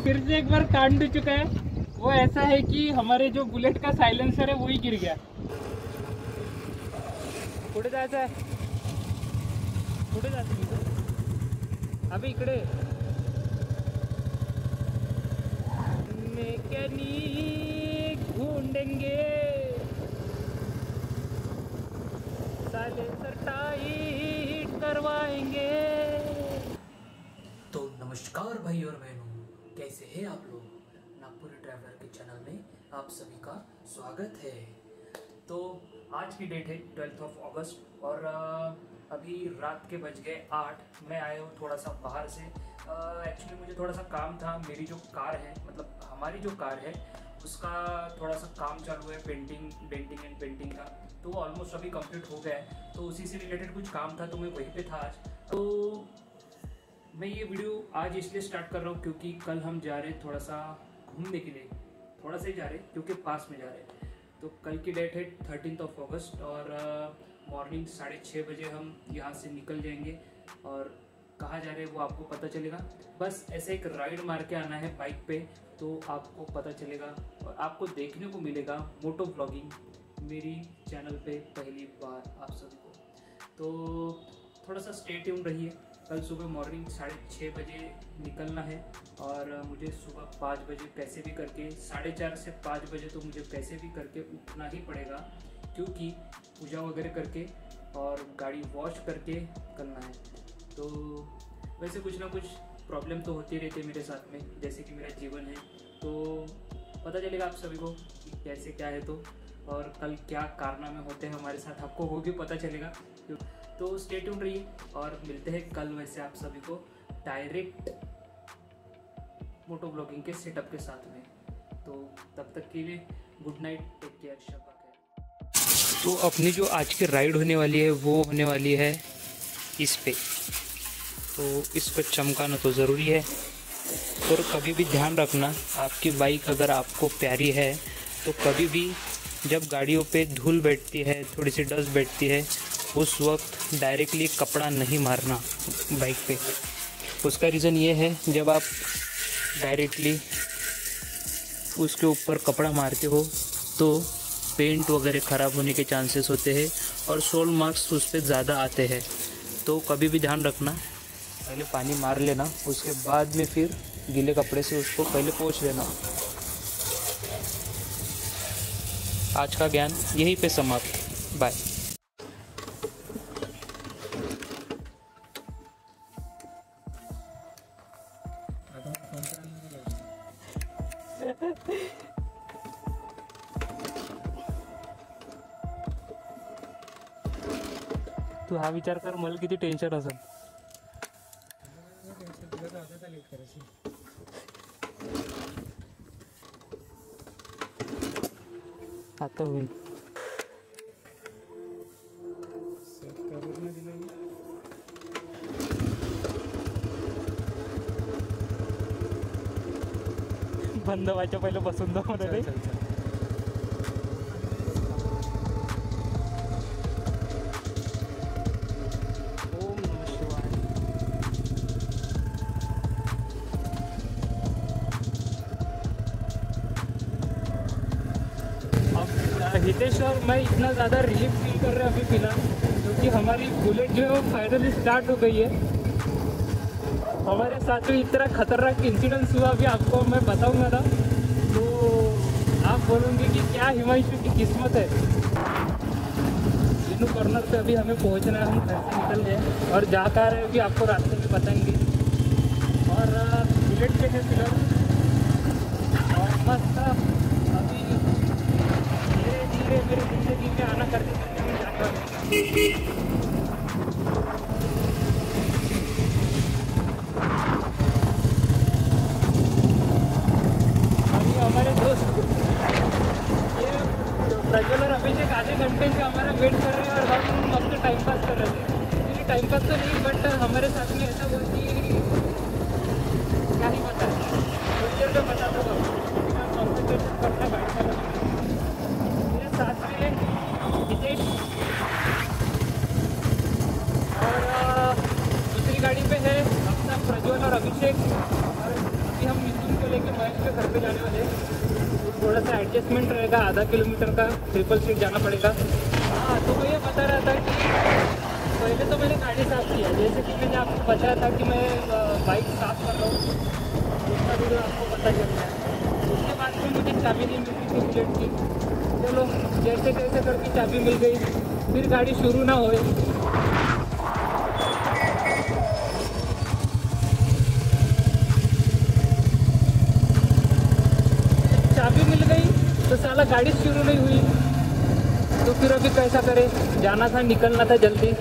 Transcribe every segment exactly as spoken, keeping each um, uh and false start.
फिर से एक बार कांड चुका है। वो ऐसा है कि हमारे जो बुलेट का साइलेंसर है वही गिर गया। कुठे जायचं आहे? कुठे जायचं? अभी इकडे मैकेनिक ढूंढेंगे, साइलेंसर टाइट करवाएंगे। तो नमस्कार भाई और बहनों, कैसे हैं आप लोग? नागपुरी ट्रैवलर के चैनल में आप सभी का स्वागत है। तो आज की डेट है ट्वेल्थ ऑफ अगस्त और अभी रात के बज गए आठ। मैं आया हूँ थोड़ा सा बाहर से। एक्चुअली मुझे थोड़ा सा काम था। मेरी जो कार है, मतलब हमारी जो कार है, उसका थोड़ा सा काम चालू है, पेंटिंग डेंटिंग एंड पेंटिंग का। तो वो ऑलमोस्ट अभी कंप्लीट हो गया है, तो उसी से रिलेटेड कुछ काम था, तो मैं वहीं पे था आज। तो मैं ये वीडियो आज इसलिए स्टार्ट कर रहा हूँ क्योंकि कल हम जा रहे हैं थोड़ा सा घूमने के लिए। थोड़ा सा ही जा रहे हैं क्योंकि पास में जा रहे हैं। तो कल की डेट है थर्टीन्थ ऑफ अगस्त और मॉर्निंग साढ़े छः बजे हम यहाँ से निकल जाएंगे और कहाँ जा रहे हैं वो आपको पता चलेगा। बस ऐसे एक राइड मार के आना है बाइक पे, तो आपको पता चलेगा और आपको देखने को मिलेगा मोटो व्लॉगिंग मेरी चैनल पे पहली बार आप सभी को। तो थोड़ा सा स्टे ट्यून रहिए। कल सुबह मॉर्निंग साढ़े छः बजे निकलना है और मुझे सुबह पाँच बजे कैसे भी करके, साढ़े चार से पाँच बजे तो मुझे कैसे भी करके उठना ही पड़ेगा, क्योंकि पूजा वगैरह करके और गाड़ी वॉश करके करना है। तो वैसे कुछ ना कुछ प्रॉब्लम तो होती रहती है मेरे साथ में, जैसे कि मेरा जीवन है। तो पता चलेगा आप सभी को कि कैसे क्या है, तो और कल क्या कारनामे होते हैं हमारे साथ, आपको वो भी पता चलेगा। तो स्टे ट्यून रहिए और मिलते हैं कल वैसे आप सभी को डायरेक्ट मोटो ब्लॉगिंग के सेटअप के साथ में। तो तब तक के लिए गुड नाइट, टेक केयर, शब्बा खैर। तो अपनी जो आज की राइड होने वाली है वो होने वाली है इस पे, तो इस पर चमकाना तो ज़रूरी है। और कभी भी ध्यान रखना, आपकी बाइक अगर आपको प्यारी है तो कभी भी जब गाड़ियों पे धूल बैठती है, थोड़ी सी डस्ट बैठती है, उस वक्त डायरेक्टली कपड़ा नहीं मारना बाइक पे। उसका रीज़न ये है, जब आप डायरेक्टली उसके ऊपर कपड़ा मारते हो तो पेंट वगैरह ख़राब होने के चांसेस होते हैं और सोल मार्क्स उस पर ज़्यादा आते हैं। तो कभी भी ध्यान रखना, पहले पानी मार लेना, उसके बाद में फिर गीले कपड़े से उसको पहले पोंछ लेना। आज का ज्ञान यहीं पे समाप्त। बाय। तू हा विचार कर, मला किती टेन्शन असेल। आता होईल बंद व्हायच्या पहिले बसून जाऊ रे। ओम नमः शिवाय। अब हितेश्वर, मैं इतना ज़्यादा रिलीफ फील कर रहा हूँ अभी फिलहाल, क्योंकि हमारी बुलेट जो है वो फाइनली स्टार्ट हो गई है। हमारे साथ में इतना खतरनाक इंसिडेंस हुआ, अभी आपको मैं बताऊंगा ना, तो आप बोलोगे कि क्या हिमांशु की किस्मत है। जिन्नू कॉर्नर पे अभी हमें पहुंचना है, हम घर से निकल गए और जा कर रहे हैं भी आपको रास्ते में बताएंगे। और बुलेट पे है फिलहाल और मस्त अभी धीरे धीरे मेरी जिंदगी में आना करते करते मैं जाकर हमारे दोस्त ये प्रज्वल और अभिषेक आधे घंटे से हमारा वेट कर रहे हैं और हम मस्त टाइम पास कर रहे थे। एक्चुअली टाइम पास तो नहीं, बट हमारे साथ में ऐसा हुआ कि क्या ही पता है, थोड़ी देर में बता दो कॉन्सेंट्रेशन करना गाड़ी का। मेरे साथ में हितेश और दूसरी गाड़ी पे है अपना प्रज्वल और अभिषेक, और अभी हम मिथुन को लेके महेश के घर पे जाने वाले हैं। थोड़ा सा एडजस्टमेंट रहेगा, आधा किलोमीटर का ट्रिपल सीट जाना पड़ेगा। हाँ, तो मैं ये बता रहा था कि पहले तो मैंने गाड़ी साफ़ किया, जैसे कि मैंने आपको बताया था कि मैं बाइक साफ़ कर रहा हूँ, उसका वीडियो आपको पता चल रहा है। उसके बाद में मुझे चाबी नहीं मिली थी बुलेट की। चलो जैसे कैसे करके चाबी मिल गई, फिर गाड़ी शुरू ना होए। चाबी मिल गई तो साला गाड़ी शुरू नहीं हुई, तो फिर अभी कैसा करे, जाना था, निकलना था जल्दी।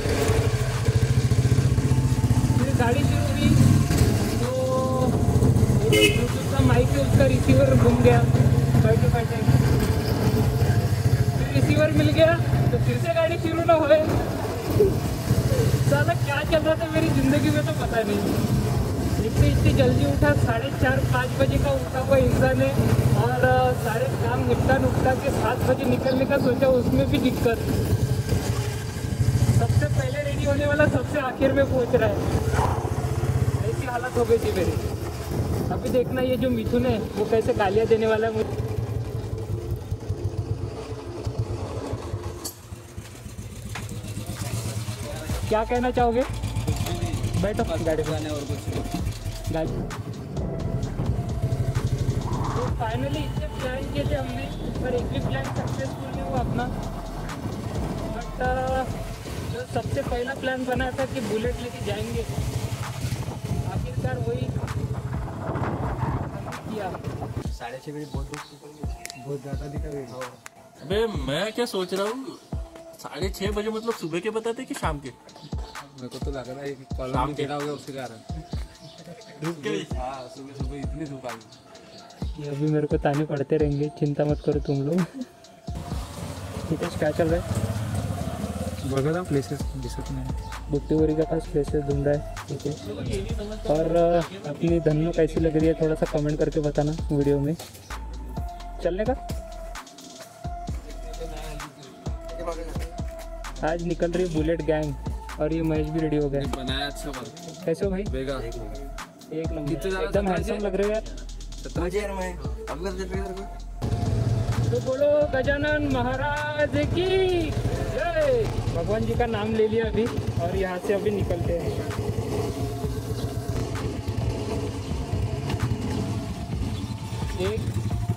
फिर गाड़ी शुरू हुई तो ब्लूटूथ का माइक है, उसका रिसीवर घूम गया बैठे बैठे। फिर रिसीवर मिल गया तो फिर से गाड़ी शुरू ना होए। साला क्या चल रहा था मेरी ज़िंदगी में तो पता नहीं। इतनी इतनी जल्दी उठा, साढ़े चार पाँच बजे का उठा हुआ इंसान है, और सारे काम निपटा नुपटा के सात बजे निकलने का सोचा, उसमें भी दिक्कत। सबसे पहले रेडी होने वाला सबसे आखिर में पहुंच रहा है। ऐसी हालत हो गई थी मेरी। अभी देखना ये जो मिथुन है वो कैसे गालियाँ देने वाला है मुझे। क्या कहना चाहोगे? बैठो गाड़ी में और कुछ गाड़ी। तो फाइनली इतने प्लान किए थे हमने, पर एक भी प्लान सक्सेसफुल नहीं हुआ अपना। बट जो सबसे पहला प्लान बना था कि बुलेट लेके जाएंगे, आखिरकार वही किया। साढ़े छः बजे बहुत बहुत ज़्यादा दिखा रही है। अबे मैं क्या सोच रहा हूँ, साढ़े छः बजे मतलब सुबह के बताते कि शाम के? मेरे को तो लग रहा है कि कॉलम टेढ़ा हो गया उसके कारण धूप के। हाँ, सुबह सुबह इतनी धूप आ गई। ये अभी मेरे को ताने पड़ते रहेंगे, चिंता मत करो तुम लोग। ठीक है, क्या चल रहा है? बघा ना प्लेसेस दिसत नाही। बुट्टीवरी के पास प्लेसेस ढूंढ रहा है, ठीक है। और अपनी धन्नो कैसी लग रही है थोड़ा सा कमेंट करके बताना वीडियो में। चलने का आज निकल रही है बुलेट गैंग, और ये महेश भी रेडी हो गया। बनाया अच्छा बन। कैसे हो भाई? बेगा एक नंबर, कितने ज़्यादा एकदम सत्रह हैंडसम लग रहे हो यार। सत्रह हजार में अब कर देते हैं। तो बोलो गजानन महाराज की जय। भगवान जी का नाम ले लिया अभी, और यहाँ से अभी निकलते हैं। एक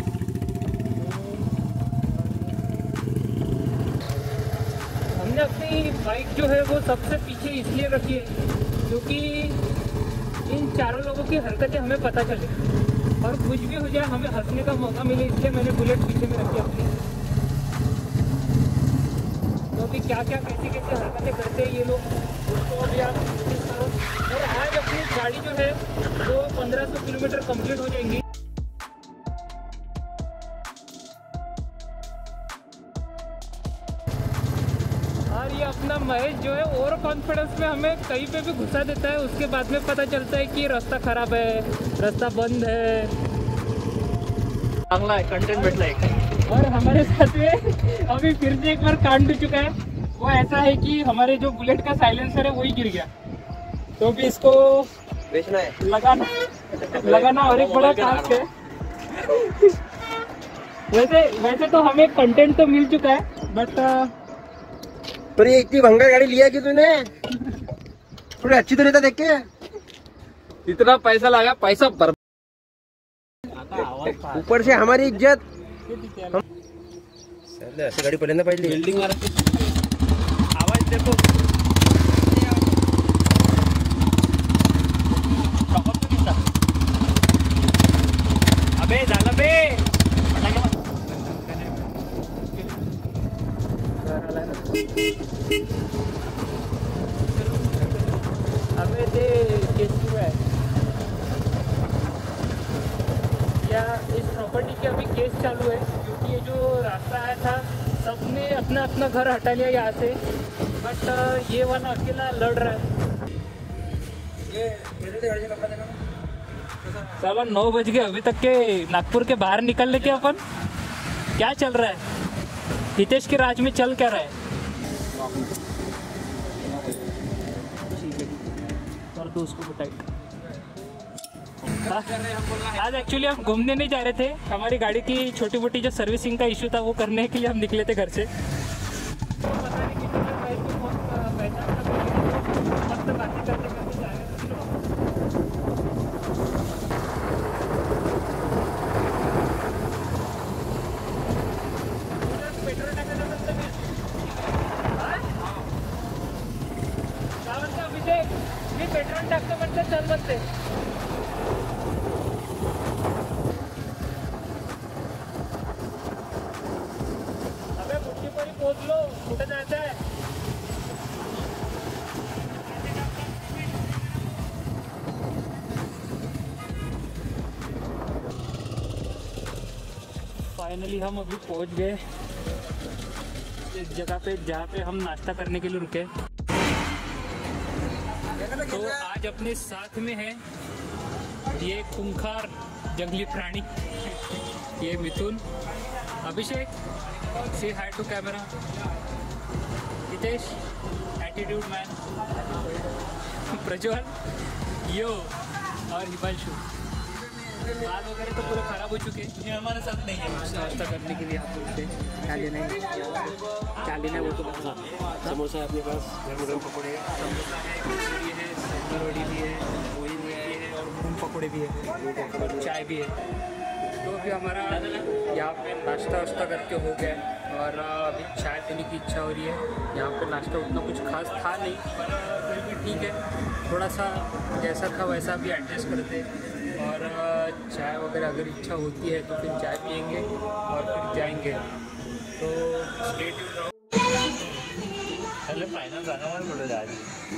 हमने अपनी बाइक जो है वो सबसे पीछे इसलिए रखी है क्योंकि इन चारों लोगों की हरकतें हमें पता चले, और कुछ भी हो जाए हमें हंसने का मौका मिले, इसलिए मैंने बुलेट पीछे में रखी अपनी। तो अभी क्या क्या कैसे कैसे हरकतें करते हैं ये लोग, उसको अभी आप नोटिस करो। और आज अपनी गाड़ी जो है वो पंद्रह सौ किलोमीटर कंप्लीट हो जाएंगी। और ये अपना महेश जो है ओवर कॉन्फिडेंस में हमें कहीं पे भी घुसा देता है, उसके बाद में पता चलता है कि रास्ता खराब है, रास्ता बंद है। अगला कंटेंट बैठला है। और हमारे साथ में अभी फिर से एक बार कांड हो चुका है। वो ऐसा है कि हमारे जो बुलेट का साइलेंसर है वही गिर गया, तो अभी इसको बेचना है, लगाना लगाना और एक बड़ा टास्क है। वैसे वैसे तो हमें कंटेंट तो मिल चुका है, बट पर ये इतनी भंगा गाड़ी लिया कि तूने थोड़ी अच्छी तो रहता देख के। इतना पैसा लगा, पैसा बर्बाद, ऊपर से हमारी इज्जत। ऐसी गाड़ी पहिल्यांदा पाहिजे। बिल्डिंग मारा आवाज देखो, अबे झालं बे। अबे ते केस क्यों है या इस प्रॉपर्टी के अभी केस चालू है, क्योंकि ये जो रास्ता आया था सबने अपना अपना घर हटा लिया यहाँ से, बट ये वाला अकेला लड़ रहा है। चलो नौ बज गए, अभी तक के नागपुर के बाहर निकलने के अपन क्या चल रहा है? हितेश के राज में चल क्या रहा है? कर दो उसको टाइट। आज एक्चुअली हम घूमने नहीं जा रहे थे, हमारी गाड़ी की छोटी मोटी जो सर्विसिंग का इशू था वो करने के लिए हम निकले थे घर से। पेट्रोल टाकतो म्हणते चल म्हणते। अबे मुठ्ठीपरी पोहोचलो, कुठे जायचं आहे? फाइनली हम अभी पहुंच गए इस जगह पे जहाँ पे हम नाश्ता करने के लिए रुके। तो आज अपने साथ में है ये खूंखार जंगली प्राणी, ये मिथुन, अभिषेक, से hi to camera, Hitesh, attitude man, Prajwal, yo और हिमांशु। बाल वगैरह तो पूरे खराब हो चुके हैं, ये हमारे साथ नहीं है। नाश्ता करने के लिए आप बोलते हैं क्या लेना है, क्या लेना है वो तो बता। समोसा है अपने पास, गरम पकौड़े, समोसा है, रोटी भी है, वही भी है और मूंग पकौड़े भी है और चाय भी है। तो अभी हमारा यहाँ पे नाश्ता वाश्ता करके हो गया और अभी चाय पीने की इच्छा हो रही है। यहाँ पे नाश्ता उतना कुछ खास था नहीं, पर फिर भी ठीक है, थोड़ा सा जैसा था वैसा भी एडजस्ट करते और चाय वगैरह अगर इच्छा होती है तो फिर चाय पियेंगे और फिर जाएंगे। तो स्टे ट्यून्ड रहो। पहले फाइनल जाना है बोले आज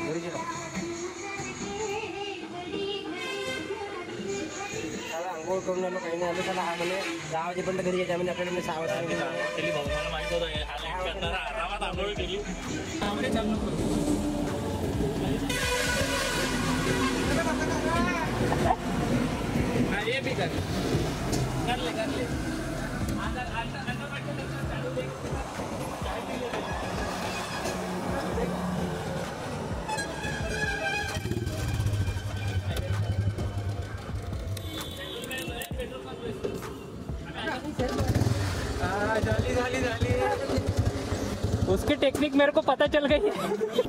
अंघोळ करून आलो, काही नाही आलो, त्याला हा म्हणे दहा वाजेपर्यंत घरी यायचं म्हणे, आपल्याला सहा वाजता केली भाऊ, मला माहित होतं हा लेट करणार, आरामात आंघोळ केली। ये भी कर कर ले कर ले अंदर अंदर अंदर बैठ के चालू देख चाय पी ले। झाली झाली झाली उसकी टेक्निक मेरे को पता चल गई है।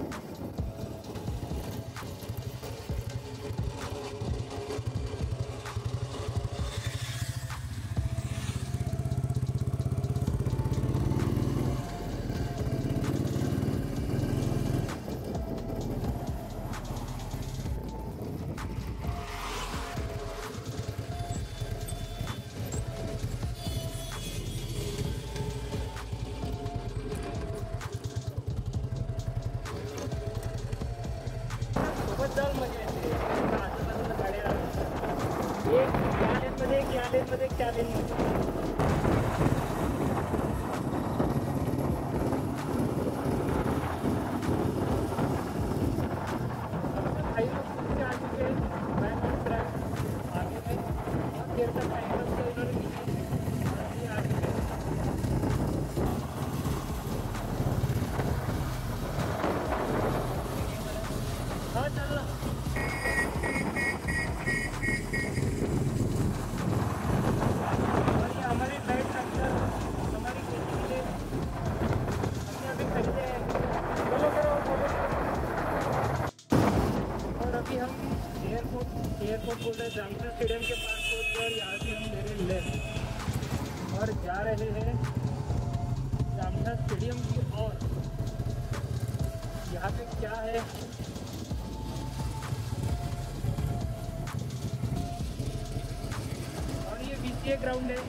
चल मजा येते, आजूबाजूला गाड्या, एक या लेनमध्ये एक या लेनमध्ये एक त्या लेनमध्ये। भाई लोग पीछे आ चुके हैं, मैं आगे में बहुत देर तक भाई लोग तो इन्होंने नीचे आ चुके हैं। हाँ चल रहा हमारी लाइट ट्रैक्टर हमारी खेती के लिए हमने अभी खरीदे हैं, चलो करो और अभी हम एयरपोर्ट एयरपोर्ट बोल रहे हैं, जामठा स्टेडियम के पास पहुँच गए और यहाँ से हम ले रहे लेफ्ट और जा रहे हैं जामठा स्टेडियम की ओर। यहाँ पे क्या है ये ग्राउंड है,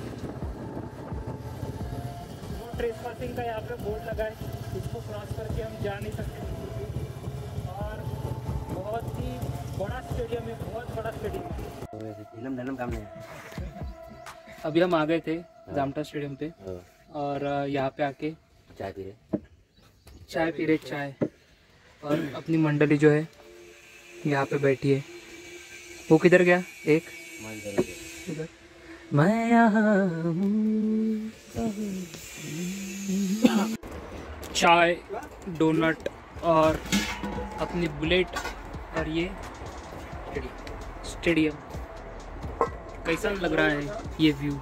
वो ट्रेस पासिंग का यहाँ पे बोर्ड लगा है, इसको क्रॉस करके हम जा नहीं सकते और बहुत ही बड़ा स्टेडियम है, बहुत बड़ा स्टेडियम है। अभी हम आ गए थे जामठा स्टेडियम पे और यहाँ पे आके चाय पी रहे चाय पी रहे चाय और अपनी मंडली जो है यहाँ पे बैठी है। वो किधर गया? एक इधर मैं यहाँ चाय, डोनट और अपनी बुलेट और ये स्टेडियम। कैसा लग रहा है ये व्यू।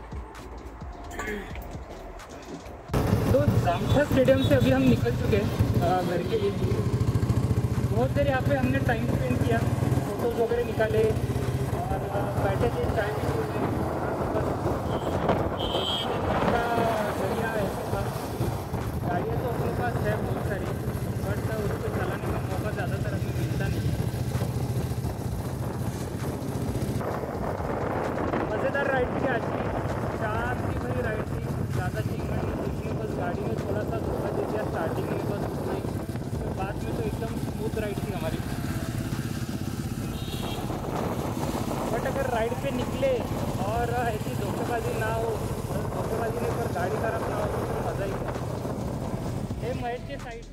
तो जामठा स्टेडियम से अभी हम निकल चुके हैं घर के लिए। बहुत देर यहाँ पे हमने टाइम स्पेंड किया, फोटोज़ वगैरह निकाले और बैठे थे, चाय भी पी दरिया ऐसे था। गाड़ियाँ तो अपने पास है बहुत सारी, बट उसको चलाने का मौका ज़्यादातर हमें मिलता नहीं। मज़ेदार राइड थी आज की, शांति भरी राइड थी, ज़्यादा चिंगड़ नहीं कुछ नहीं, बस गाड़ी में थोड़ा सा धोखा दे दिया स्टार्टिंग में, बस उतना ही। तो बाद में तो एकदम स्मूथ राइड थी हमारी। बट अगर राइड पे निकले और ऐसी धोखेबाजी ना हो, धोखेबाजी नहीं पर गाड़ी खराब ना हो तो मज़ा ही है। ये महेश के साइड